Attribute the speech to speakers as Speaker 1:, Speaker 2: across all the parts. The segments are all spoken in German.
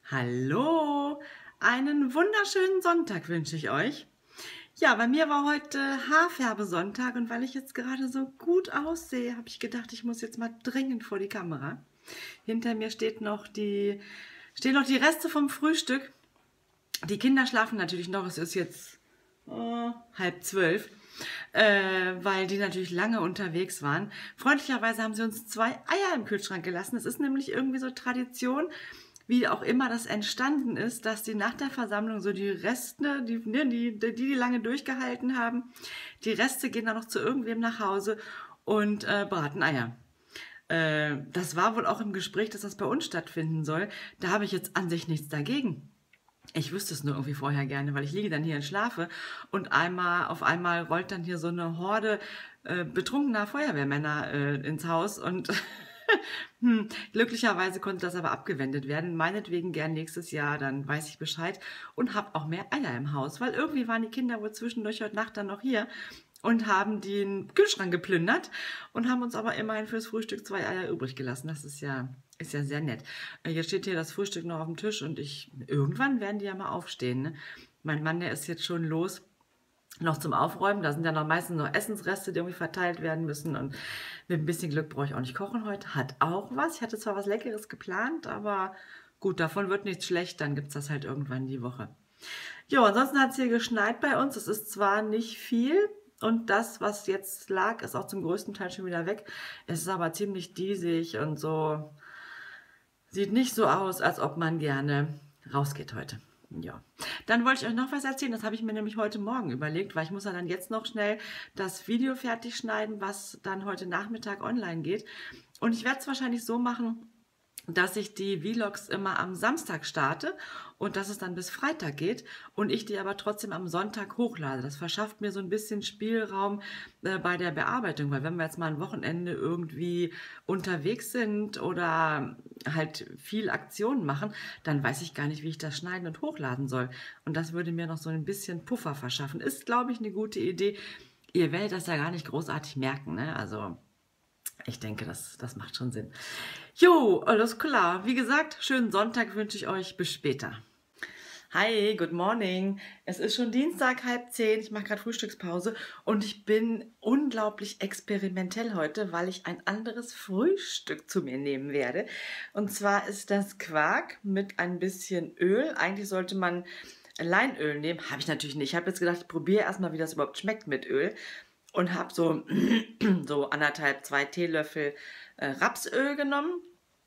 Speaker 1: Hallo, einen wunderschönen Sonntag wünsche ich euch. Ja, bei mir war heute Haarfärbesonntag und weil ich jetzt gerade so gut aussehe, habe ich gedacht, ich muss jetzt mal dringend vor die Kamera. Hinter mir stehen noch die Reste vom Frühstück. Die Kinder schlafen natürlich noch, es ist jetzt 11:30, weil die natürlich lange unterwegs waren. Freundlicherweise haben sie uns 2 Eier im Kühlschrank gelassen. Es ist nämlich irgendwie so Tradition, wie auch immer das entstanden ist, dass die nach der Versammlung so die Reste, die lange durchgehalten haben, die Reste gehen dann noch zu irgendwem nach Hause und braten Eier. Das war wohl auch im Gespräch, dass das bei uns stattfinden soll. Da habe ich jetzt an sich nichts dagegen. Ich wüsste es nur irgendwie vorher gerne, weil ich liege dann hier und schlafe und auf einmal rollt dann hier so eine Horde betrunkener Feuerwehrmänner ins Haus und glücklicherweise konnte das aber abgewendet werden. Meinetwegen gern nächstes Jahr, dann weiß ich Bescheid und habe auch mehr Eier im Haus, weil irgendwie waren die Kinder wohl zwischendurch heute Nacht dann noch hier und haben den Kühlschrank geplündert und haben uns aber immerhin fürs Frühstück 2 Eier übrig gelassen. Das ist ja sehr nett. Jetzt steht hier das Frühstück noch auf dem Tisch und irgendwann werden die ja mal aufstehen. Ne? Mein Mann, der ist jetzt schon los, noch zum Aufräumen. Da sind ja noch meistens noch Essensreste, die irgendwie verteilt werden müssen. Und mit ein bisschen Glück brauche ich auch nicht kochen heute. Hat auch was. Ich hatte zwar was Leckeres geplant, aber gut, davon wird nichts schlecht. Dann gibt es das halt irgendwann die Woche. Jo, ansonsten hat es hier geschneit bei uns. Es ist zwar nicht viel. Und das, was jetzt lag, ist auch zum größten Teil schon wieder weg. Es ist aber ziemlich diesig und so. Sieht nicht so aus, als ob man gerne rausgeht heute. Ja, dann wollte ich euch noch was erzählen. Das habe ich mir nämlich heute Morgen überlegt, weil ich muss ja dann jetzt noch schnell das Video fertig schneiden, was dann heute Nachmittag online geht. Und ich werde es wahrscheinlich so machen, dass ich die Vlogs immer am Samstag starte und dass es dann bis Freitag geht und ich die aber trotzdem am Sonntag hochlade. Das verschafft mir so ein bisschen Spielraum bei der Bearbeitung, weil wenn wir jetzt mal ein Wochenende irgendwie unterwegs sind oder halt viel Aktionen machen, dann weiß ich gar nicht, wie ich das schneiden und hochladen soll. Und das würde mir noch so ein bisschen Puffer verschaffen. Ist, glaube ich, eine gute Idee. Ihr werdet das ja gar nicht großartig merken, ne? Also ich denke, das macht schon Sinn. Jo, alles klar. Wie gesagt, schönen Sonntag wünsche ich euch. Bis später. Hi, good morning. Es ist schon Dienstag, 9:30. Ich mache gerade Frühstückspause und ich bin unglaublich experimentell heute, weil ich ein anderes Frühstück zu mir nehmen werde. Und zwar ist das Quark mit ein bisschen Öl. Eigentlich sollte man Leinöl nehmen. Habe ich natürlich nicht. Ich habe jetzt gedacht, ich probiere erstmal, wie das überhaupt schmeckt mit Öl. Und habe so 1,5, 2 Teelöffel Rapsöl genommen,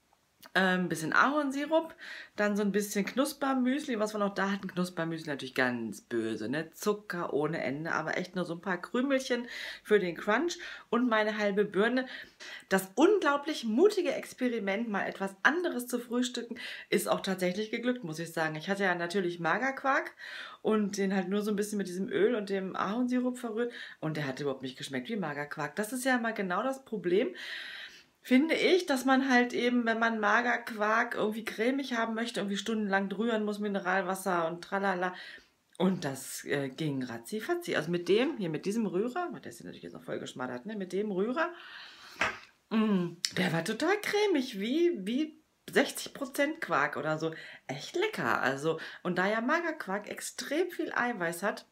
Speaker 1: ein bisschen Ahornsirup, dann so ein bisschen Knuspermüsli, was wir noch da hatten. Knuspermüsli natürlich ganz böse, ne? Zucker ohne Ende, aber echt nur so ein paar Krümelchen für den Crunch und meine halbe Birne. Das unglaublich mutige Experiment, mal etwas anderes zu frühstücken, ist auch tatsächlich geglückt, muss ich sagen. Ich hatte ja natürlich Magerquark und den halt nur so ein bisschen mit diesem Öl und dem Ahornsirup verrührt und der hat überhaupt nicht geschmeckt wie Magerquark. Das ist ja mal genau das Problem, finde ich, dass man halt eben, wenn man Magerquark irgendwie cremig haben möchte, irgendwie stundenlang rühren muss, Mineralwasser und tralala. Und das ging ratzi-fatzi. Also mit diesem Rührer, der ist ja natürlich jetzt noch voll geschmattert, ne? Mit dem Rührer, der war total cremig, wie 60% Quark oder so. Echt lecker. Also, und da ja Magerquark extrem viel Eiweiß hat,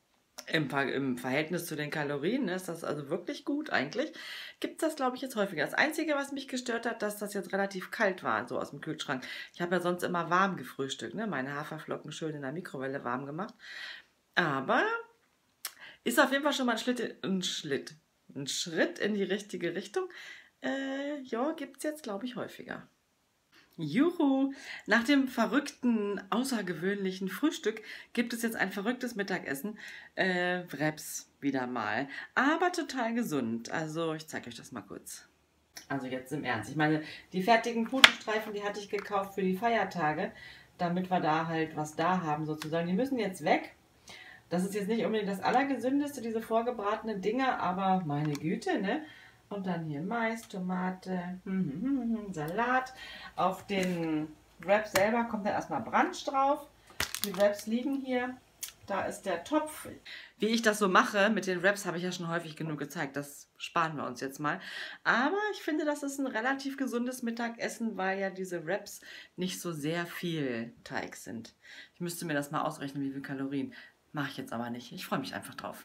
Speaker 1: im Verhältnis zu den Kalorien, ne, ist das also wirklich gut eigentlich. Gibt es das, glaube ich, jetzt häufiger. Das Einzige, was mich gestört hat, dass das jetzt relativ kalt war, so aus dem Kühlschrank. Ich habe ja sonst immer warm gefrühstückt, ne? Meine Haferflocken schön in der Mikrowelle warm gemacht. Aber ist auf jeden Fall schon mal ein Schritt in die richtige Richtung. Ja, gibt es jetzt, glaube ich, häufiger. Juhu! Nach dem verrückten, außergewöhnlichen Frühstück gibt es jetzt ein verrücktes Mittagessen. Wraps wieder mal. Aber total gesund. Also ich zeige euch das mal kurz. Also jetzt im Ernst. Ich meine, die fertigen Putenstreifen, die hatte ich gekauft für die Feiertage, damit wir da halt was da haben sozusagen. Die müssen jetzt weg. Das ist jetzt nicht unbedingt das Allergesündeste, diese vorgebratenen Dinger, aber meine Güte, ne? Und dann hier Mais, Tomate, Salat. Auf den Wrap selber kommt dann erstmal Brunch drauf. Die Wraps liegen hier. Da ist der Topf. Wie ich das so mache mit den Wraps, habe ich ja schon häufig genug gezeigt. Das sparen wir uns jetzt mal. Aber ich finde, das ist ein relativ gesundes Mittagessen, weil ja diese Wraps nicht so sehr viel Teig sind. Ich müsste mir das mal ausrechnen, wie viele Kalorien. Mache ich jetzt aber nicht. Ich freue mich einfach drauf.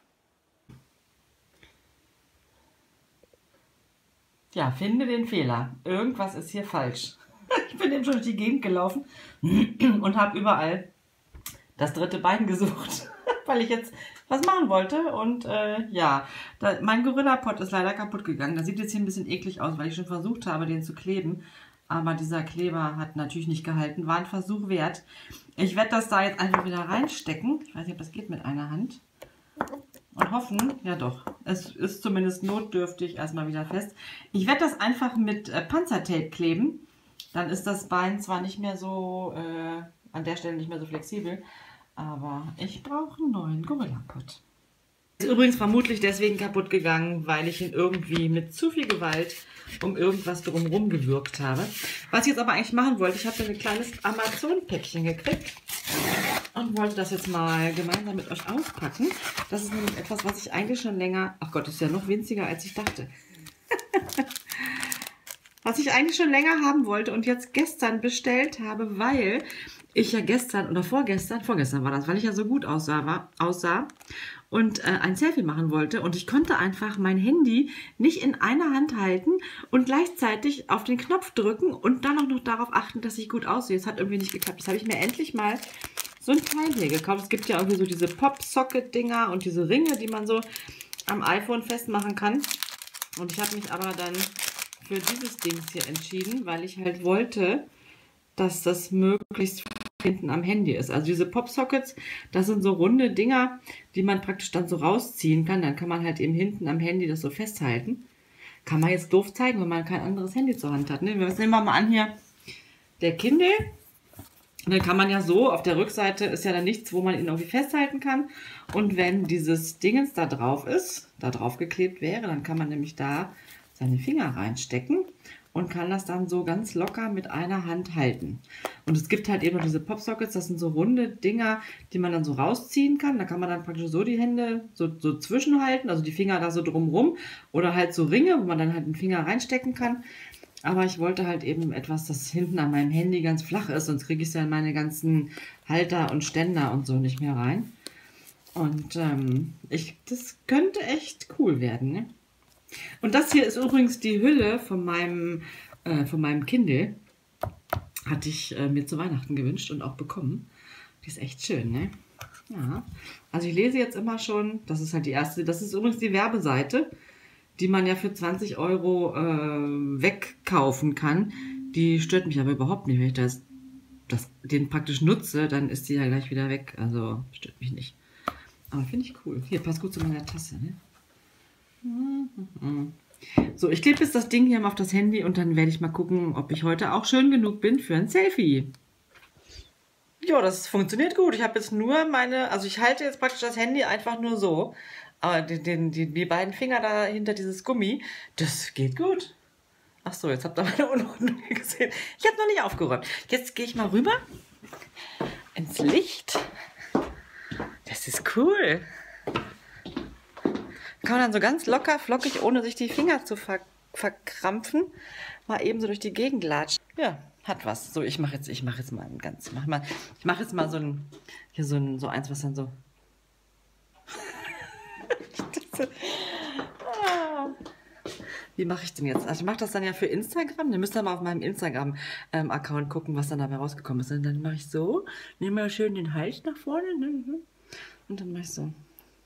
Speaker 1: Ja, finde den Fehler. Irgendwas ist hier falsch. Ich bin eben schon durch die Gegend gelaufen und habe überall das dritte Bein gesucht, weil ich jetzt was machen wollte. Und ja, mein Gorilla-Pot ist leider kaputt gegangen. Das sieht jetzt hier ein bisschen eklig aus, weil ich schon versucht habe, den zu kleben. Aber dieser Kleber hat natürlich nicht gehalten. War ein Versuch wert. Ich werde das da jetzt einfach wieder reinstecken. Ich weiß nicht, ob das geht mit einer Hand. Und hoffen, ja doch, es ist zumindest notdürftig erstmal wieder fest. Ich werde das einfach mit Panzertape kleben. Dann ist das Bein zwar nicht mehr so, an der Stelle nicht mehr so flexibel, aber ich brauche einen neuen Gorilla-Pot. Ist übrigens vermutlich deswegen kaputt gegangen, weil ich ihn irgendwie mit zu viel Gewalt um irgendwas drumherum gewürgt habe. Was ich jetzt aber eigentlich machen wollte, ich habe ein kleines Amazon-Päckchen gekriegt und wollte das jetzt mal gemeinsam mit euch auspacken. Das ist nämlich etwas, was ich eigentlich schon länger... Ach Gott, das ist ja noch winziger, als ich dachte. Was ich eigentlich schon länger haben wollte und jetzt gestern bestellt habe, weil ich ja gestern oder vorgestern war das, weil ich ja so gut aussah und ein Selfie machen wollte und ich konnte einfach mein Handy nicht in einer Hand halten und gleichzeitig auf den Knopf drücken und dann auch noch darauf achten, dass ich gut aussehe. Es hat irgendwie nicht geklappt. Das habe ich mir endlich mal so ein Teil hier gekauft. Es gibt ja irgendwie so diese Pop-Socket-Dinger und diese Ringe, die man so am iPhone festmachen kann. Und ich habe mich aber dann für dieses Ding hier entschieden, weil ich halt wollte, dass das möglichst hinten am Handy ist. Also diese Pop-Sockets, das sind so runde Dinger, die man praktisch dann so rausziehen kann. Dann kann man halt eben hinten am Handy das so festhalten. Kann man jetzt doof zeigen, wenn man kein anderes Handy zur Hand hat. Ne? Nehmen wir mal an hier der Kindle. Dann kann man ja so, auf der Rückseite ist ja dann nichts, wo man ihn irgendwie festhalten kann. Und wenn dieses Dingens da drauf ist, da drauf geklebt wäre, dann kann man nämlich da seine Finger reinstecken und kann das dann so ganz locker mit einer Hand halten. Und es gibt halt eben noch diese Popsockets, das sind so runde Dinger, die man dann so rausziehen kann. Da kann man dann praktisch so die Hände so zwischenhalten, also die Finger da so drumrum oder halt so Ringe, wo man dann halt den Finger reinstecken kann. Aber ich wollte halt eben etwas, das hinten an meinem Handy ganz flach ist, sonst kriege ich es ja in meine ganzen Halter und Ständer und so nicht mehr rein. Und das könnte echt cool werden, ne? Und das hier ist übrigens die Hülle von meinem Kindle. Hatte ich mir zu Weihnachten gewünscht und auch bekommen. Die ist echt schön, ne? Ja. Also ich lese jetzt immer schon, das ist halt die erste, das ist übrigens die Werbeseite, die man ja für 20 € wegkaufen kann. Die stört mich aber überhaupt nicht. Wenn ich den praktisch nutze, dann ist die ja gleich wieder weg. Also stört mich nicht. Aber finde ich cool. Hier, passt gut zu meiner Tasse, ne? So, ich klebe jetzt das Ding hier mal auf das Handy und dann werde ich mal gucken, ob ich heute auch schön genug bin für ein Selfie. Ja, das funktioniert gut. Ich habe jetzt nur also ich halte jetzt praktisch das Handy einfach nur so. Aber die beiden Finger da hinter dieses Gummi, das geht gut. Ach so, jetzt habt ihr meine Unordnung gesehen. Ich habe noch nicht aufgeräumt. Jetzt gehe ich mal rüber ins Licht. Das ist cool. Kann man dann so ganz locker, flockig, ohne sich die Finger zu verkrampfen, mal eben so durch die Gegend latschen. Ja, hat was. So, ich mache jetzt mal ein ganz, ich mache jetzt mal so eins, was dann so. Wie mache ich denn jetzt? Also ich mache das dann ja für Instagram. Dann müsst ihr mal auf meinem Instagram-Account gucken, was dann dabei rausgekommen ist. Und dann mache ich so, nehme mal schön den Hals nach vorne, und dann mache ich so.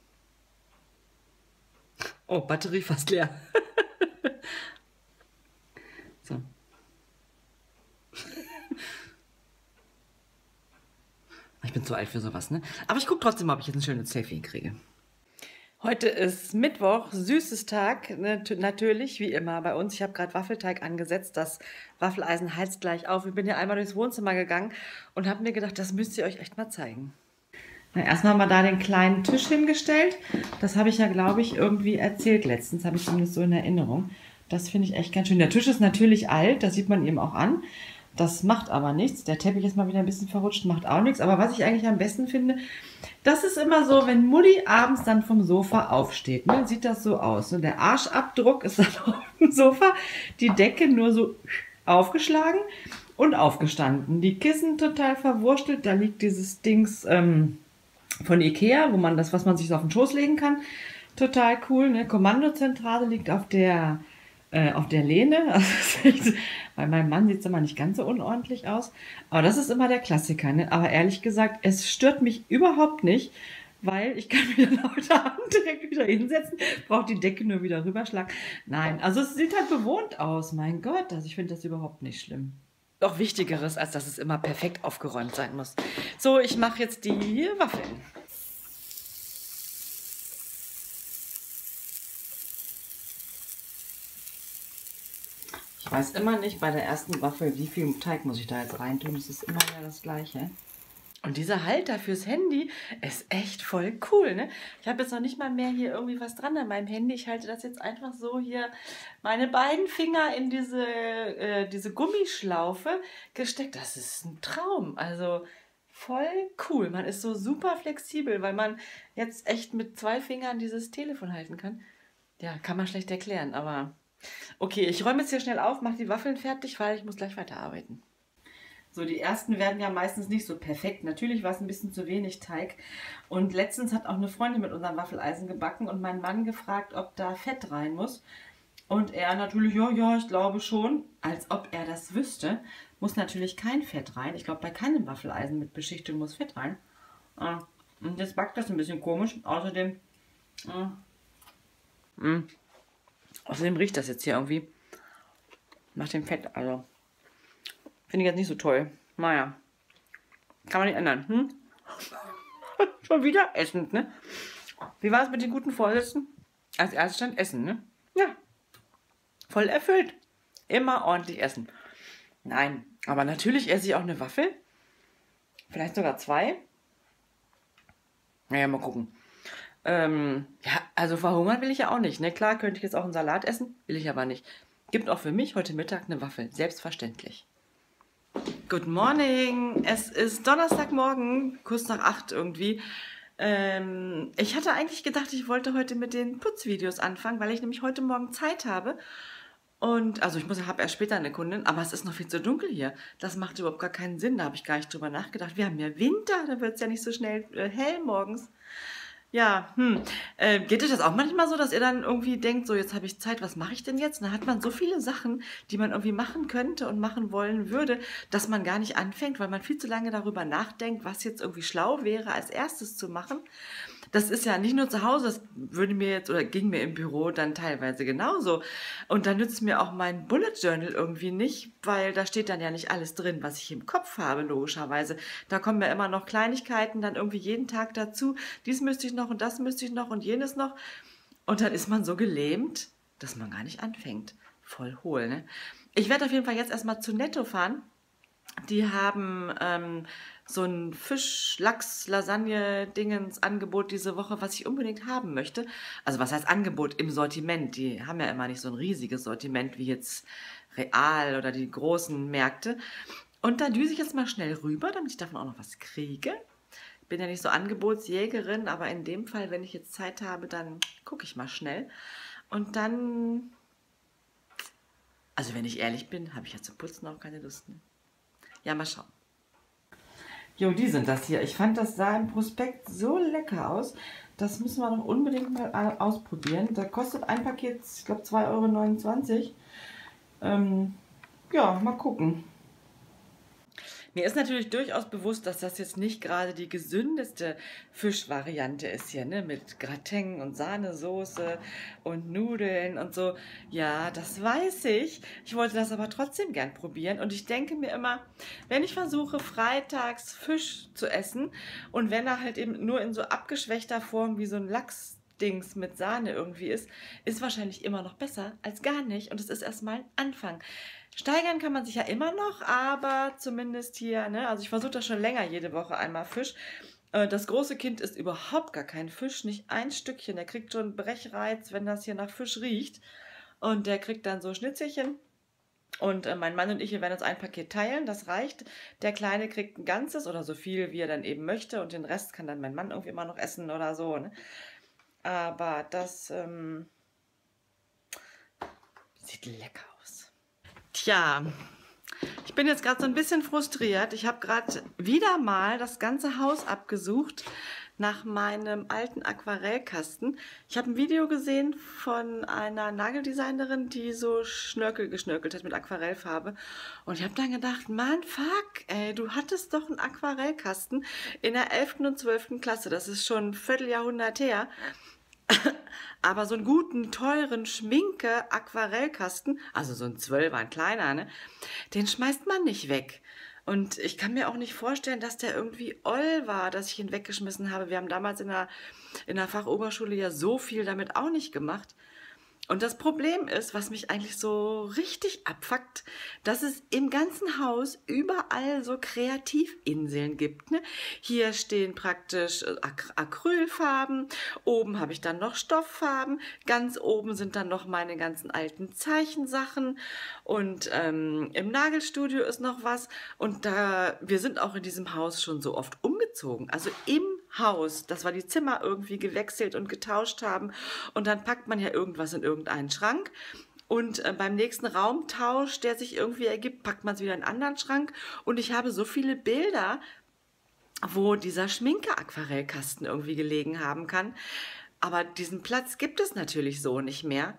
Speaker 1: Oh, Batterie fast leer. So. Ich bin zu alt für sowas, ne? Aber ich gucke trotzdem mal, ob ich jetzt ein schönes Selfie kriege. Heute ist Mittwoch, süßes Tag, ne, natürlich, wie immer bei uns. Ich habe gerade Waffelteig angesetzt, das Waffeleisen heizt gleich auf. Ich bin ja einmal durchs Wohnzimmer gegangen und habe mir gedacht, das müsst ihr euch echt mal zeigen. Na, erstmal haben wir da den kleinen Tisch hingestellt. Das habe ich ja, glaube ich, irgendwie erzählt letztens, habe ich zumindest so in Erinnerung. Das finde ich echt ganz schön. Der Tisch ist natürlich alt, das sieht man ihm auch an. Das macht aber nichts. Der Teppich ist mal wieder ein bisschen verrutscht, macht auch nichts. Aber was ich eigentlich am besten finde, das ist immer so, wenn Mutti abends dann vom Sofa aufsteht, ne, sieht das so aus. Ne? Der Arschabdruck ist dann auf dem Sofa, die Decke nur so aufgeschlagen und aufgestanden. Die Kissen total verwurstelt. Da liegt dieses Dings von Ikea, wo man das, was man sich so auf den Schoß legen kann. Total cool. Ne? Kommandozentrale liegt auf der Lehne. Also bei meinem Mann sieht es immer nicht ganz so unordentlich aus. Aber das ist immer der Klassiker. Ne? Aber ehrlich gesagt, es stört mich überhaupt nicht, weil ich kann mich dann heute Abend direkt wieder hinsetzen, brauche die Decke nur wieder rüberschlagen. Nein, also es sieht halt bewohnt aus. Mein Gott, also ich finde das überhaupt nicht schlimm. Doch Wichtigeres, als dass es immer perfekt aufgeräumt sein muss. So, ich mache jetzt die Waffeln. Ich weiß immer nicht bei der ersten Waffel, wie viel Teig muss ich da jetzt reintun. Es ist immer wieder das Gleiche. Und dieser Halter fürs Handy ist echt voll cool, ne? Ich habe jetzt noch nicht mal mehr hier irgendwie was dran an meinem Handy. Ich halte das jetzt einfach so hier, meine beiden Finger in diese Gummischlaufe gesteckt. Das ist ein Traum. Also voll cool. Man ist so super flexibel, weil man jetzt echt mit 2 Fingern dieses Telefon halten kann. Ja, kann man schlecht erklären, aber okay, ich räume jetzt hier schnell auf, mache die Waffeln fertig, weil ich muss gleich weiterarbeiten. So, die ersten werden ja meistens nicht so perfekt. Natürlich war es ein bisschen zu wenig Teig. Und letztens hat auch eine Freundin mit unserem Waffeleisen gebacken und mein Mann gefragt, ob da Fett rein muss. Und er natürlich, ja, ich glaube schon. Als ob er das wüsste, muss natürlich kein Fett rein. Ich glaube, bei keinem Waffeleisen mit Beschichtung muss Fett rein. Und jetzt backt das ein bisschen komisch. Außerdem riecht das jetzt hier irgendwie nach dem Fett. Also finde ich jetzt nicht so toll. Naja, kann man nicht ändern. Schon wieder essend, ne? Wie war es mit den guten Vorsätzen? Als erstes stand Essen, ne? Ja, voll erfüllt. Immer ordentlich essen. Nein, aber natürlich esse ich auch eine Waffel. Vielleicht sogar 2. Naja, mal gucken. Ja, also verhungern will ich ja auch nicht. Ne? Klar könnte ich jetzt auch einen Salat essen, will ich aber nicht. Gibt auch für mich heute Mittag eine Waffel, selbstverständlich. Good morning, es ist Donnerstagmorgen, kurz nach 8 irgendwie. Ich hatte eigentlich gedacht, ich wollte heute mit den Putzvideos anfangen, weil ich nämlich heute Morgen Zeit habe. Und also ich habe erst später eine Kundin, aber es ist noch viel zu dunkel hier. Das macht überhaupt gar keinen Sinn, da habe ich gar nicht drüber nachgedacht. Wir haben ja Winter, da wird es ja nicht so schnell hell morgens. Ja, geht euch das auch manchmal so, dass ihr dann irgendwie denkt, so jetzt habe ich Zeit, was mache ich denn jetzt? Und dann hat man so viele Sachen, die man irgendwie machen könnte und machen wollen würde, dass man gar nicht anfängt, weil man viel zu lange darüber nachdenkt, was jetzt irgendwie schlau wäre, als erstes zu machen. Das ist ja nicht nur zu Hause, das würde mir jetzt oder ging mir im Büro dann teilweise genauso. Und da nützt mir auch mein Bullet Journal irgendwie nicht, weil da steht dann ja nicht alles drin, was ich im Kopf habe, logischerweise. Da kommen ja immer noch Kleinigkeiten dann irgendwie jeden Tag dazu. Dies müsste ich noch und das müsste ich noch und jenes noch. Und dann ist man so gelähmt, dass man gar nicht anfängt. Voll hohl, ne? Ich werde auf jeden Fall jetzt erstmal zu Netto fahren. Die haben so ein Fisch-Lachs-Lasagne-Dingens-Angebot diese Woche, was ich unbedingt haben möchte. Also was heißt Angebot im Sortiment? Die haben ja immer nicht so ein riesiges Sortiment wie jetzt Real oder die großen Märkte. Und da düse ich jetzt mal schnell rüber, damit ich davon auch noch was kriege. Ich bin ja nicht so Angebotsjägerin, aber in dem Fall, wenn ich jetzt Zeit habe, dann gucke ich mal schnell. Und dann, also wenn ich ehrlich bin, habe ich ja zum Putzen auch keine Lust mehr. Ja, mal schauen. Jo, die sind das hier. Ich fand, das sah im Prospekt so lecker aus. Das müssen wir doch unbedingt mal ausprobieren. Da kostet ein Paket, ich glaube, 2,29 €. Ja, mal gucken. Mir ist natürlich durchaus bewusst, dass das jetzt nicht gerade die gesündeste Fischvariante ist hier, ne? Mit Gratin und Sahnesoße und Nudeln und so. Ja, das weiß ich. Ich wollte das aber trotzdem gern probieren. Und ich denke mir immer, wenn ich versuche, freitags Fisch zu essen und wenn er halt eben nur in so abgeschwächter Form wie so ein Lachsdings mit Sahne irgendwie ist wahrscheinlich immer noch besser als gar nicht. Und es ist erstmal ein Anfang. Steigern kann man sich ja immer noch, aber zumindest hier, ne? Also ich versuche das schon länger, jede Woche einmal Fisch. Das große Kind isst überhaupt gar keinen Fisch, nicht ein Stückchen. Der kriegt schon Brechreiz, wenn das hier nach Fisch riecht. Und der kriegt dann so Schnitzelchen. Und mein Mann und ich, wir werden uns ein Paket teilen, das reicht. Der Kleine kriegt ein ganzes oder so viel, wie er dann eben möchte. Und den Rest kann dann mein Mann irgendwie immer noch essen oder so. Ne? Aber das sieht lecker aus. Tja, ich bin jetzt gerade so ein bisschen frustriert. Ich habe gerade wieder mal das ganze Haus abgesucht nach meinem alten Aquarellkasten. Ich habe ein Video gesehen von einer Nageldesignerin, die so Schnörkel geschnörkelt hat mit Aquarellfarbe. Und ich habe dann gedacht, Mann, fuck, ey, du hattest doch einen Aquarellkasten in der 11. und 12. Klasse. Das ist schon ein Vierteljahrhundert her. Aber so einen guten, teuren Schminke-Aquarellkasten, also so ein 12er, ein kleiner, ne, den schmeißt man nicht weg. Und ich kann mir auch nicht vorstellen, dass der irgendwie oll war, dass ich ihn weggeschmissen habe. Wir haben damals in der Fachoberschule ja so viel damit auch nicht gemacht. Und das Problem ist, was mich eigentlich so richtig abfuckt, dass es im ganzen Haus überall so Kreativinseln gibt. Ne? Hier stehen praktisch Acrylfarben, oben habe ich dann noch Stofffarben, ganz oben sind dann noch meine ganzen alten Zeichensachen und im Nagelstudio ist noch was. Und wir sind auch in diesem Haus schon so oft umgezogen, also im Haus, dass wir die Zimmer irgendwie gewechselt und getauscht haben und dann packt man ja irgendwas in irgendeinen Schrank und beim nächsten Raumtausch, der sich irgendwie ergibt, packt man es wieder in einen anderen Schrank und ich habe so viele Bilder, wo dieser Schminke-Aquarellkasten irgendwie gelegen haben kann, aber diesen Platz gibt es natürlich so nicht mehr.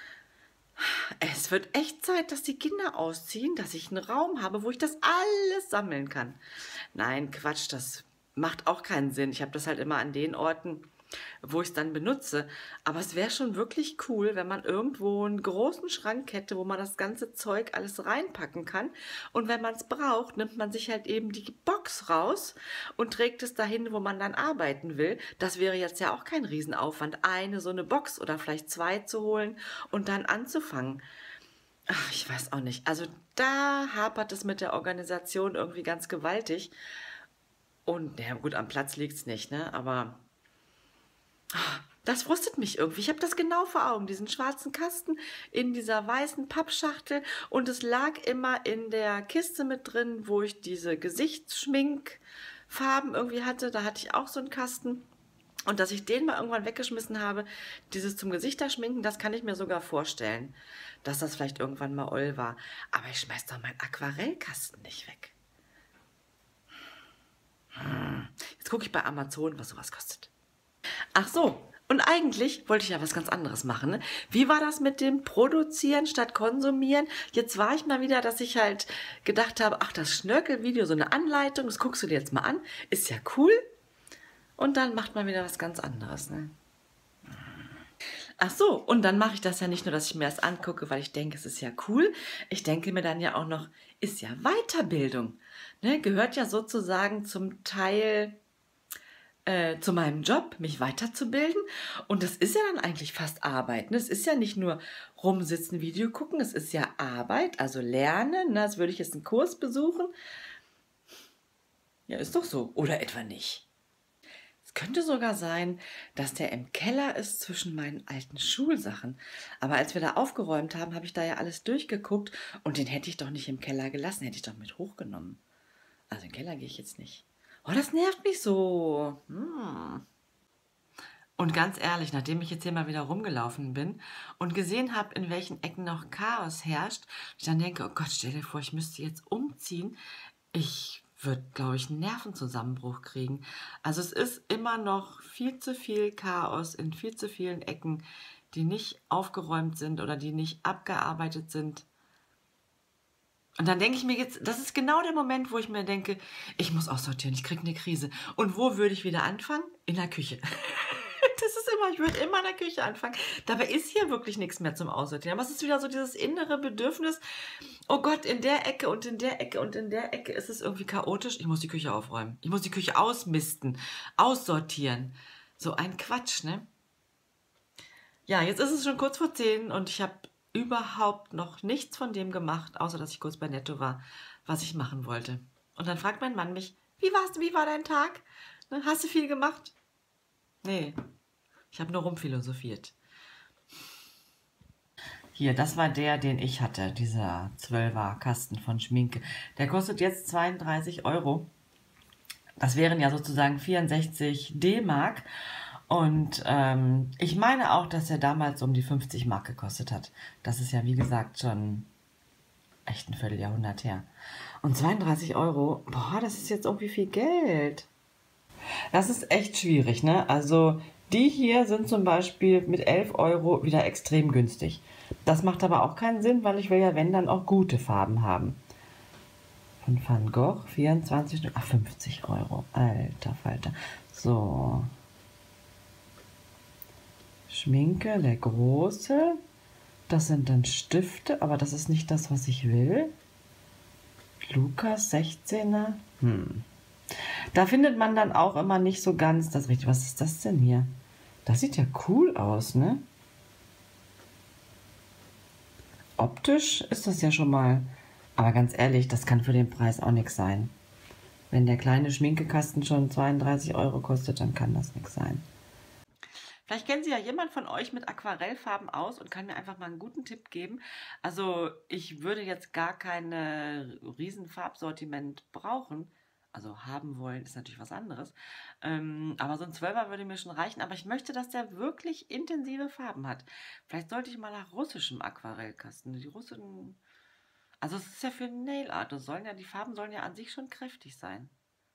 Speaker 1: Es wird echt Zeit, dass die Kinder ausziehen, dass ich einen Raum habe, wo ich das alles sammeln kann. Nein, Quatsch, das macht auch keinen Sinn. Ich habe das halt immer an den Orten, wo ich es dann benutze. Aber es wäre schon wirklich cool, wenn man irgendwo einen großen Schrank hätte, wo man das ganze Zeug alles reinpacken kann. Und wenn man es braucht, nimmt man sich halt eben die Box raus und trägt es dahin, wo man dann arbeiten will. Das wäre jetzt ja auch kein Riesenaufwand, so eine Box oder vielleicht zwei zu holen und dann anzufangen. Ach, ich weiß auch nicht. Also da hapert es mit der Organisation irgendwie ganz gewaltig. Und ja gut, am Platz liegt es nicht, ne? Aber das frustet mich irgendwie. Ich habe das genau vor Augen, diesen schwarzen Kasten in dieser weißen Pappschachtel und es lag immer in der Kiste mit drin, wo ich diese Gesichtsschminkfarben irgendwie hatte. Da hatte ich auch so einen Kasten. Und dass ich den mal irgendwann weggeschmissen habe, dieses zum Gesichterschminken, das kann ich mir sogar vorstellen, dass das vielleicht irgendwann mal oll war. Aber ich schmeiß doch meinen Aquarellkasten nicht weg. Jetzt gucke ich bei Amazon, was sowas kostet. Ach so, und eigentlich wollte ich ja was ganz anderes machen. Ne? Wie war das mit dem Produzieren statt Konsumieren? Jetzt war ich mal wieder, dass ich halt gedacht habe, ach, das Schnörkelvideo, so eine Anleitung, das guckst du dir jetzt mal an, ist ja cool. Und dann macht man wieder was ganz anderes. Ne? Ach so, und dann mache ich das ja nicht nur, dass ich mir das angucke, weil ich denke, es ist ja cool. Ich denke mir dann ja auch noch, ist ja Weiterbildung. Ne? Gehört ja sozusagen zum Teil zu meinem Job, mich weiterzubilden. Und das ist ja dann eigentlich fast Arbeit. Ne? Es ist ja nicht nur rumsitzen, Video gucken, es ist ja Arbeit, also lernen. Ne? Als würde ich jetzt einen Kurs besuchen. Ja, ist doch so. Oder etwa nicht. Es könnte sogar sein, dass der im Keller ist zwischen meinen alten Schulsachen. Aber als wir da aufgeräumt haben, habe ich da ja alles durchgeguckt und den hätte ich doch nicht im Keller gelassen, hätte ich doch mit hochgenommen. Also in den Keller gehe ich jetzt nicht. Oh, das nervt mich so. Und ganz ehrlich, nachdem ich jetzt hier mal wieder rumgelaufen bin und gesehen habe, in welchen Ecken noch Chaos herrscht, ich dann denke, oh Gott, stell dir vor, ich müsste jetzt umziehen. Ich würde, glaube ich, einen Nervenzusammenbruch kriegen. Also es ist immer noch viel zu viel Chaos in viel zu vielen Ecken, die nicht aufgeräumt sind oder die nicht abgearbeitet sind. Und dann denke ich mir jetzt, das ist genau der Moment, wo ich mir denke, ich muss aussortieren, ich kriege eine Krise. Und wo würde ich wieder anfangen? In der Küche. Das ist immer, ich würde immer in der Küche anfangen. Dabei ist hier wirklich nichts mehr zum Aussortieren. Aber es ist wieder so dieses innere Bedürfnis, oh Gott, in der Ecke und in der Ecke und in der Ecke ist es irgendwie chaotisch. Ich muss die Küche aufräumen. Ich muss die Küche ausmisten, aussortieren. So ein Quatsch, ne? Ja, jetzt ist es schon kurz vor 10 und ich habe überhaupt noch nichts von dem gemacht, außer dass ich kurz bei Netto war, was ich machen wollte. Und dann fragt mein Mann mich, wie war dein Tag? Ne, hast du viel gemacht? Nee, ich habe nur rumphilosophiert. Hier, das war der, den ich hatte, dieser 12er Kasten von Schminke. Der kostet jetzt 32 Euro. Das wären ja sozusagen 64 D-Mark. Und ich meine auch, dass er damals um die 50 Mark gekostet hat. Das ist ja, wie gesagt, schon echt ein Vierteljahrhundert her. Und 32 Euro, boah, das ist jetzt irgendwie viel Geld. Das ist echt schwierig, ne? Also die hier sind zum Beispiel mit 11 Euro wieder extrem günstig. Das macht aber auch keinen Sinn, weil ich will ja, wenn, dann auch gute Farben haben. Von Van Gogh, 24 Stück, ach, 50 Euro. Alter Falter. So. Schminke, der große. Das sind dann Stifte, aber das ist nicht das, was ich will. Lukas, 16er. Da findet man dann auch immer nicht so ganz das Richtige. Was ist das denn hier? Das sieht ja cool aus, ne? Optisch ist das ja schon mal. Aber ganz ehrlich, das kann für den Preis auch nichts sein. Wenn der kleine Schminkekasten schon 32 Euro kostet, dann kann das nichts sein. Vielleicht kennen Sie ja jemand von euch mit Aquarellfarben aus und kann mir einfach mal einen guten Tipp geben. Also ich würde jetzt gar kein riesen Farbsortiment brauchen. Also haben wollen ist natürlich was anderes. Aber so ein 12er würde mir schon reichen. Aber ich möchte, dass der wirklich intensive Farben hat. Vielleicht sollte ich mal nach russischem Aquarellkasten. Die russischen... Also es ist ja für Nail Art. Die Farben sollen ja an sich schon kräftig sein.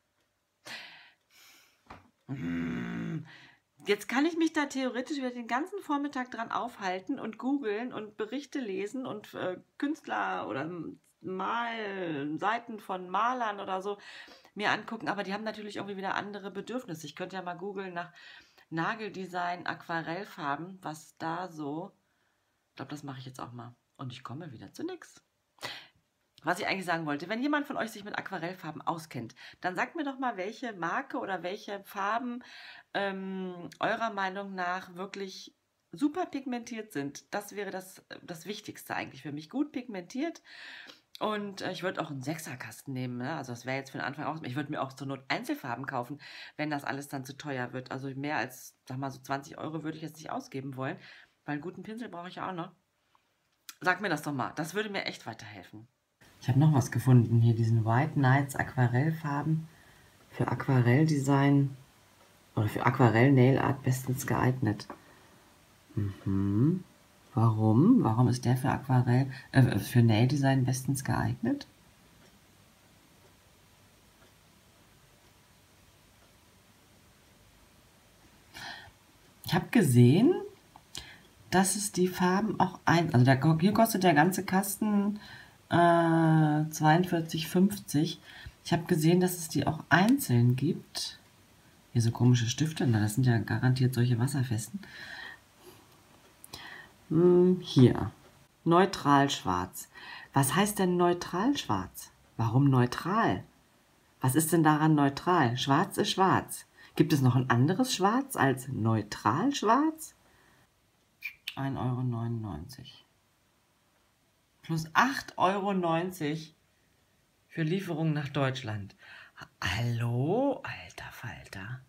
Speaker 1: Jetzt kann ich mich da theoretisch wieder den ganzen Vormittag dran aufhalten und googeln und Berichte lesen und Künstler oder Seiten von Malern oder so mir angucken. Aber die haben natürlich irgendwie wieder andere Bedürfnisse. Ich könnte ja mal googeln nach Nageldesign, Aquarellfarben, was da so... Ich glaube, das mache ich jetzt auch mal. Und ich komme wieder zu nix. Was ich eigentlich sagen wollte, wenn jemand von euch sich mit Aquarellfarben auskennt, dann sagt mir doch mal, welche Marke oder welche Farben eurer Meinung nach wirklich super pigmentiert sind. Das wäre das Wichtigste eigentlich für mich. Gut pigmentiert. Und ich würde auch einen Sechserkasten nehmen. Ne? Also das wäre jetzt für den Anfang auch... Ich würde mir auch zur Not Einzelfarben kaufen, wenn das alles dann zu teuer wird. Also mehr als, sag mal, so 20 Euro würde ich jetzt nicht ausgeben wollen, weil einen guten Pinsel brauche ich ja auch noch. Sag mir das doch mal. Das würde mir echt weiterhelfen. Ich habe noch was gefunden hier, diesen White Nights Aquarellfarben für Aquarelldesign oder für Aquarell-Nail-Art bestens geeignet. Warum? Warum ist der für für Nail-Design bestens geeignet? Ich habe gesehen, dass es die Farben auch also hier kostet der ganze Kasten 42,50. Ich habe gesehen, dass es die auch einzeln gibt. Hier so komische Stifte, das sind ja garantiert solche wasserfesten. Hier, neutral schwarz. Was heißt denn neutral schwarz? Warum neutral? Was ist denn daran neutral? Schwarz ist schwarz. Gibt es noch ein anderes Schwarz als neutral schwarz? 1,99 € plus 8,90 € für Lieferung nach Deutschland. Hallo, alter Falter.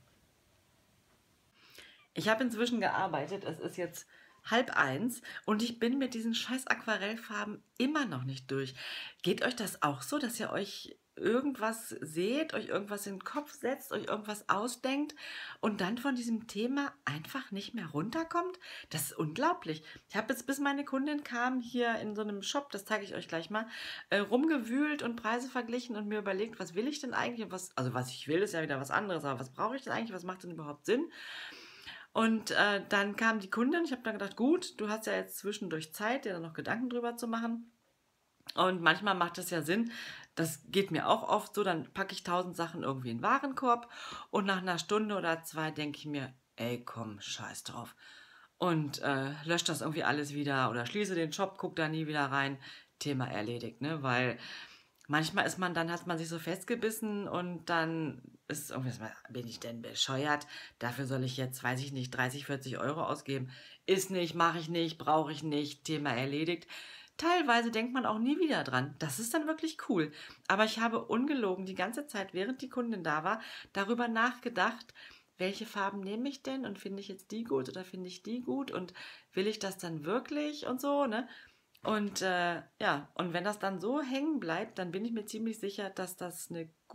Speaker 1: Ich habe inzwischen gearbeitet, es ist jetzt 12:30 und ich bin mit diesen scheiß Aquarellfarben immer noch nicht durch. Geht euch das auch so, dass ihr euch irgendwas seht, euch irgendwas in den Kopf setzt, euch irgendwas ausdenkt und dann von diesem Thema einfach nicht mehr runterkommt? Das ist unglaublich. Ich habe jetzt, bis meine Kundin kam, hier in so einem Shop, das zeige ich euch gleich mal, rumgewühlt und Preise verglichen und mir überlegt, was will ich denn eigentlich? Also was ich will, ist ja wieder was anderes, aber was brauche ich denn eigentlich? Was macht denn überhaupt Sinn? Und dann kam die Kundin, ich habe dann gedacht, gut, du hast ja jetzt zwischendurch Zeit, dir da noch Gedanken drüber zu machen. Und manchmal macht es ja Sinn, das geht mir auch oft so, dann packe ich 1000 Sachen irgendwie in den Warenkorb und nach einer Stunde oder zwei denke ich mir, ey komm, scheiß drauf. Und lösche das irgendwie alles wieder oder schließe den Shop, gucke da nie wieder rein. Thema erledigt, ne? Weil manchmal hat man sich so festgebissen und dann ist irgendwie, bin ich denn bescheuert? Dafür soll ich jetzt, weiß ich nicht, 30, 40 Euro ausgeben. Ist nicht, mache ich nicht, brauche ich nicht, Thema erledigt. Teilweise denkt man auch nie wieder dran. Das ist dann wirklich cool. Aber ich habe ungelogen die ganze Zeit, während die Kundin da war, darüber nachgedacht, welche Farben nehme ich denn und finde ich jetzt die gut oder finde ich die gut und will ich das dann wirklich und so, ne? Und ja, und wenn das dann so hängen bleibt, dann bin ich mir ziemlich sicher, dass das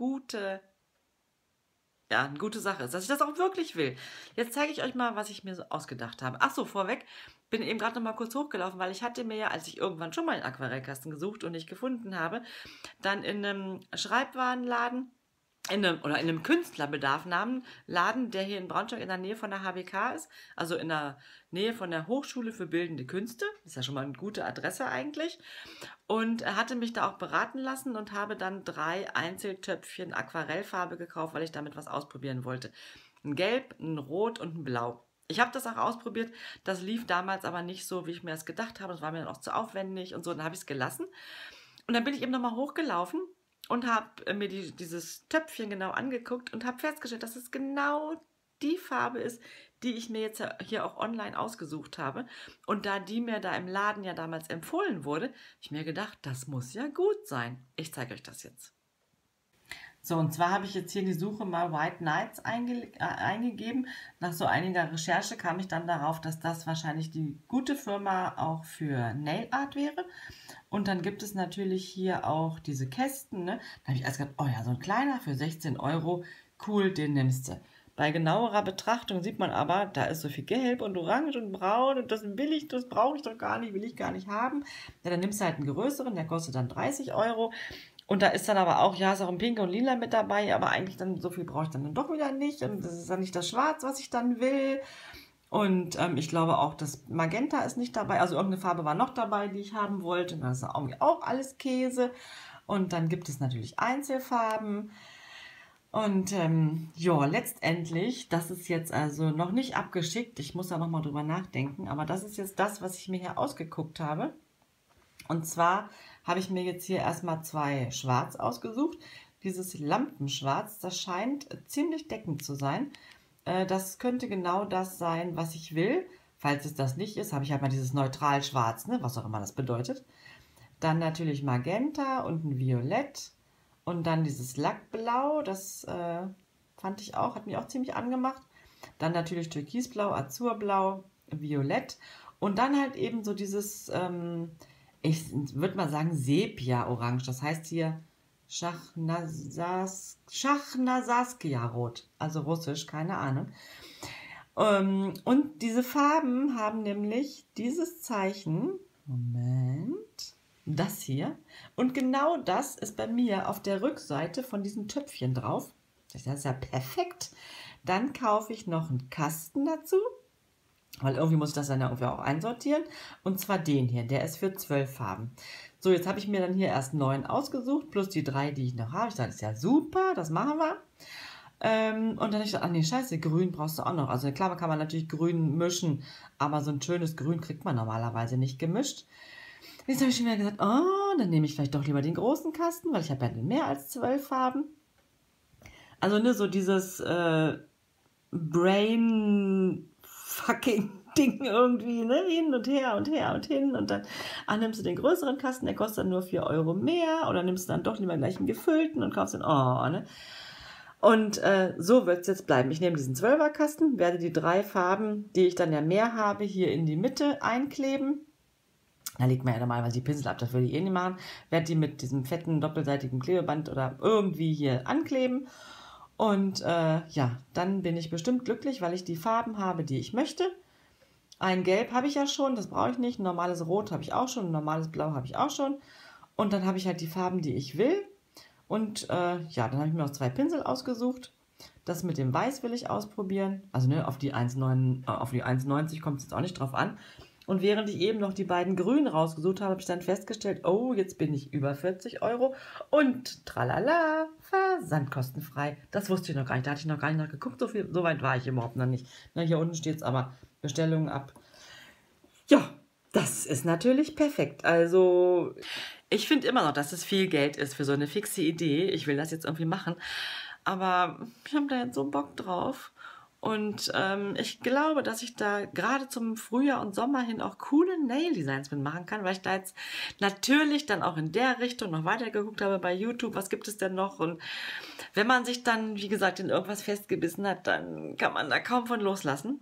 Speaker 1: eine gute Sache ist, dass ich das auch wirklich will. Jetzt zeige ich euch mal, was ich mir so ausgedacht habe. Ach so, vorweg, bin eben gerade noch mal kurz hochgelaufen, weil ich hatte mir ja, als ich irgendwann schon mal einen Aquarellkasten gesucht und nicht gefunden habe, dann in einem Schreibwarenladen oder in einem Künstlerbedarfnamen-Laden, der hier in Braunschweig in der Nähe von der HBK ist, also in der Nähe von der Hochschule für Bildende Künste. Ist ja schon mal eine gute Adresse eigentlich. Und er hatte mich da auch beraten lassen und habe dann 3 Einzeltöpfchen Aquarellfarbe gekauft, weil ich damit was ausprobieren wollte. Ein Gelb, ein Rot und ein Blau. Ich habe das auch ausprobiert. Das lief damals aber nicht so, wie ich mir das gedacht habe. Das war mir dann auch zu aufwendig und so. Dann habe ich es gelassen. Und dann bin ich eben nochmal hochgelaufen und habe mir dieses Töpfchen genau angeguckt und habe festgestellt, dass es genau die Farbe ist, die ich mir jetzt hier auch online ausgesucht habe. Und da die mir da im Laden ja damals empfohlen wurde, habe ich mir gedacht, das muss ja gut sein. Ich zeige euch das jetzt. So, und zwar habe ich jetzt hier in die Suche mal White Nights eingegeben. Nach so einiger Recherche kam ich dann darauf, dass das wahrscheinlich die gute Firma auch für Nail Art wäre. Und dann gibt es natürlich hier auch diese Kästen, ne? Da habe ich erst gedacht, oh ja, so ein kleiner für 16 Euro, cool, den nimmst du. Bei genauerer Betrachtung sieht man aber, da ist so viel Gelb und Orange und Braun und das will ich, das brauche ich doch gar nicht, will ich gar nicht haben. Ja, dann nimmst du halt einen größeren, der kostet dann 30 Euro. Und da ist dann aber auch, ja, ist auch ein Pink und Lila mit dabei, aber eigentlich dann so viel brauche ich dann doch wieder nicht. Und das ist dann nicht das Schwarz, was ich dann will. Und ich glaube auch, das Magenta ist nicht dabei. Also irgendeine Farbe war noch dabei, die ich haben wollte. Und das ist irgendwie auch alles Käse. Und dann gibt es natürlich Einzelfarben. Und ja, letztendlich, das ist jetzt also noch nicht abgeschickt. Ich muss da nochmal drüber nachdenken. Aber das ist jetzt das, was ich mir hier ausgeguckt habe. Und zwar habe ich mir jetzt hier erstmal 2 Schwarz ausgesucht. Dieses Lampenschwarz, das scheint ziemlich deckend zu sein. Das könnte genau das sein, was ich will. Falls es das nicht ist, habe ich halt mal dieses Neutral-Schwarz, ne? Was auch immer das bedeutet. Dann natürlich Magenta und ein Violett. Und dann dieses Lackblau, das fand ich auch, hat mich auch ziemlich angemacht. Dann natürlich Türkisblau, Azurblau, Violett. Und dann halt eben so dieses, ich würde mal sagen, Sepia-Orange. Das heißt hier Schachnasaskia-Rot. Also russisch, keine Ahnung. Und diese Farben haben nämlich dieses Zeichen. Moment. Das hier. Und genau das ist bei mir auf der Rückseite von diesem Töpfchen drauf. Das ist ja perfekt. Dann kaufe ich noch einen Kasten dazu. Weil irgendwie muss ich das dann ja irgendwie auch einsortieren. Und zwar den hier, der ist für 12 Farben. So, jetzt habe ich mir dann hier erst 9 ausgesucht, plus die 3, die ich noch habe. Ich dachte, das ist ja super, das machen wir. Und dann habe ich gedacht, ach nee, scheiße, grün brauchst du auch noch. Also klar, kann man natürlich grün mischen, aber so ein schönes Grün kriegt man normalerweise nicht gemischt. Jetzt habe ich schon wieder gesagt, oh, dann nehme ich vielleicht doch lieber den großen Kasten, weil ich habe ja mehr als 12 Farben. Also ne, so dieses Brain-fucking-Ding irgendwie, ne? Hin und her und her und hin. Und dann nimmst du den größeren Kasten, der kostet dann nur 4 Euro mehr. Oder nimmst du dann doch lieber gleich einen gefüllten und kaufst den, ne? Und so wird es jetzt bleiben. Ich nehme diesen 12er Kasten, werde die 3 Farben, die ich dann ja mehr habe, hier in die Mitte einkleben. Da legt man ja normalerweise die Pinsel ab, das würde ich eh nicht machen. Werde die mit diesem fetten, doppelseitigen Klebeband oder irgendwie hier ankleben. Und ja, dann bin ich bestimmt glücklich, weil ich die Farben habe, die ich möchte. Ein Gelb habe ich ja schon, das brauche ich nicht. Ein normales Rot habe ich auch schon, ein normales Blau habe ich auch schon. Und dann habe ich halt die Farben, die ich will. Und ja, dann habe ich mir noch 2 Pinsel ausgesucht. Das mit dem Weiß will ich ausprobieren. Also ne, auf die 1,90 kommt es jetzt auch nicht drauf an. Und während ich eben noch die beiden Grünen rausgesucht habe, habe ich dann festgestellt, oh, jetzt bin ich über 40 Euro und tralala, versandkostenfrei. Das wusste ich noch gar nicht, da hatte ich noch gar nicht nachgeguckt, so weit war ich überhaupt noch nicht. Na, hier unten steht es aber, Bestellungen ab. Ja, das ist natürlich perfekt. Also, ich finde immer noch, dass es viel Geld ist für so eine fixe Idee. Ich will das jetzt irgendwie machen, aber ich habe da jetzt so Bock drauf. Und ich glaube, dass ich da gerade zum Frühjahr und Sommer hin auch coole Nail-Designs mitmachen kann, weil ich da jetzt natürlich dann auch in der Richtung noch weiter geguckt habe bei YouTube, was gibt es denn noch? Und wenn man sich dann, wie gesagt, in irgendwas festgebissen hat, dann kann man da kaum von loslassen.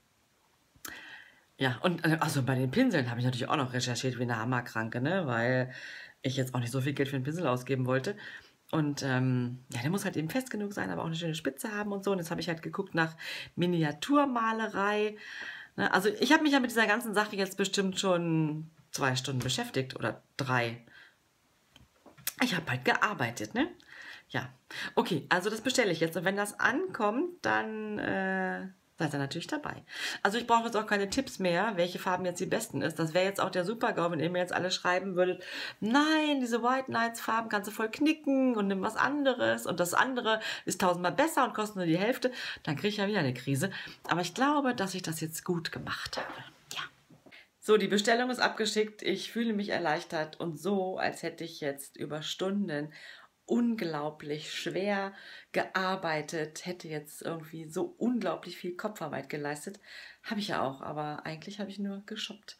Speaker 1: Ja, und also bei den Pinseln habe ich natürlich auch noch recherchiert wie eine Hammerkranke, ne? Weil ich jetzt auch nicht so viel Geld für einen Pinsel ausgeben wollte. Und ja, der muss halt eben fest genug sein, aber auch eine schöne Spitze haben und so. Und jetzt habe ich halt geguckt nach Miniaturmalerei. Ne? Also ich habe mich ja mit dieser ganzen Sache jetzt bestimmt schon 2 Stunden beschäftigt oder 3. Ich habe halt gearbeitet, ne? Ja, okay, also das bestelle ich jetzt. Und wenn das ankommt, dann seid ihr natürlich dabei. Also ich brauche jetzt auch keine Tipps mehr, welche Farben jetzt die besten ist. Das wäre jetzt auch der Super-GAU, wenn ihr mir jetzt alle schreiben würdet, nein, diese White Nights Farben kannst du voll knicken und nimm was anderes und das andere ist 1000-mal besser und kostet nur die Hälfte. Dann kriege ich ja wieder eine Krise. Aber ich glaube, dass ich das jetzt gut gemacht habe. Ja. So, die Bestellung ist abgeschickt. Ich fühle mich erleichtert und so, als hätte ich jetzt über Stunden unglaublich schwer gearbeitet, hätte jetzt irgendwie so unglaublich viel Kopfarbeit geleistet. Habe ich ja auch, aber eigentlich habe ich nur geshoppt.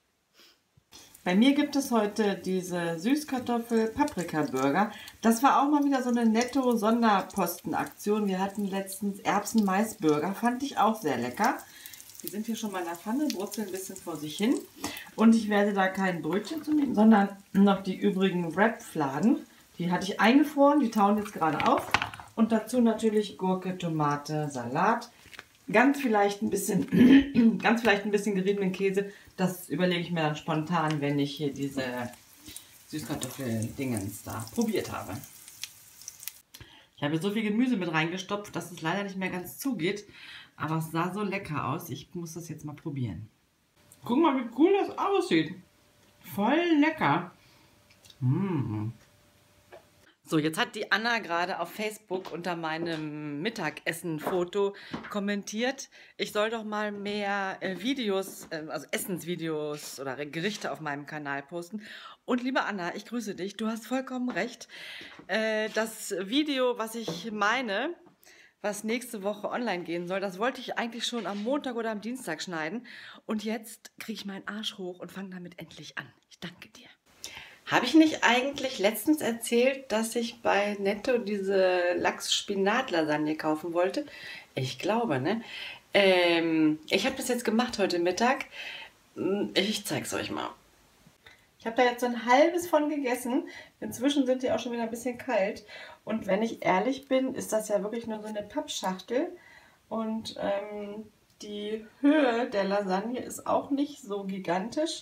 Speaker 1: Bei mir gibt es heute diese Süßkartoffel-Paprika-Burger. Das war auch mal wieder so eine Netto-Sonderpostenaktion. Wir hatten letztens Erbsen-Mais-Burger, fand ich auch sehr lecker. Die sind hier schon mal in der Pfanne, brutzeln ein bisschen vor sich hin. Und ich werde da kein Brötchen zu nehmen, sondern noch die übrigen Wrap-Fladen. Die hatte ich eingefroren, die tauen jetzt gerade auf. Und dazu natürlich Gurke, Tomate, Salat. Ganz vielleicht ein bisschen geriebenen Käse. Das überlege ich mir dann spontan, wenn ich hier diese Süßkartoffel-Dingens da probiert habe. Ich habe so viel Gemüse mit reingestopft, dass es leider nicht mehr ganz zugeht. Aber es sah so lecker aus. Ich muss das jetzt mal probieren. Guck mal, wie cool das aussieht. Voll lecker. Mmh. So, jetzt hat die Anna gerade auf Facebook unter meinem Mittagessen-Foto kommentiert, ich soll doch mal mehr Videos, also Essensvideos oder Gerichte auf meinem Kanal posten. Und liebe Anna, ich grüße dich, du hast vollkommen recht. Das Video, was ich meine, was nächste Woche online gehen soll, das wollte ich eigentlich schon am Montag oder am Dienstag schneiden. Und jetzt kriege ich meinen Arsch hoch und fange damit endlich an. Ich danke dir. Habe ich nicht eigentlich letztens erzählt, dass ich bei Netto diese Lachs-Spinat-Lasagne kaufen wollte? Ich glaube, ne? Ich habe das jetzt gemacht heute Mittag. Ich zeig's euch mal. Ich habe da jetzt so ein halbes von gegessen. Inzwischen sind die auch schon wieder ein bisschen kalt. Und wenn ich ehrlich bin, ist das ja wirklich nur so eine Pappschachtel. Und die Höhe der Lasagne ist auch nicht so gigantisch.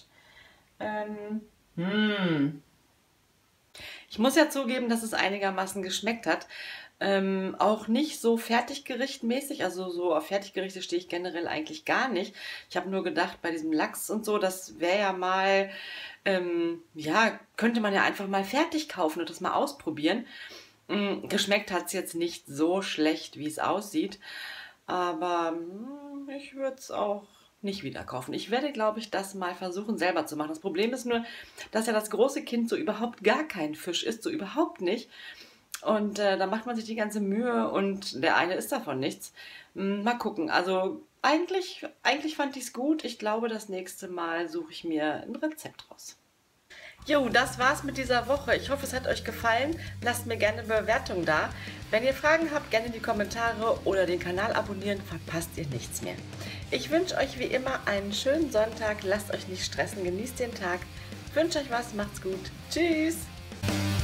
Speaker 1: Ich muss ja zugeben, dass es einigermaßen geschmeckt hat. Auch nicht so fertiggerichtmäßig, also so auf Fertiggerichte stehe ich generell eigentlich gar nicht. Ich habe nur gedacht, bei diesem Lachs und so, das wäre ja mal, ja, könnte man ja einfach mal fertig kaufen und das mal ausprobieren. Geschmeckt hat es jetzt nicht so schlecht, wie es aussieht, aber ich würde es auch nicht wieder kaufen. Ich werde, glaube ich, das mal versuchen selber zu machen. Das Problem ist nur, dass ja das große Kind so überhaupt gar kein Fisch isst, so überhaupt nicht. Und da macht man sich die ganze Mühe und der eine isst davon nichts. Mal gucken. Also eigentlich fand ich es gut. Ich glaube, das nächste Mal suche ich mir ein Rezept raus. Jo, das war's mit dieser Woche. Ich hoffe, es hat euch gefallen. Lasst mir gerne eine Bewertung da. Wenn ihr Fragen habt, gerne in die Kommentare oder den Kanal abonnieren, verpasst ihr nichts mehr. Ich wünsche euch wie immer einen schönen Sonntag. Lasst euch nicht stressen, genießt den Tag. Ich wünsche euch was, macht's gut. Tschüss!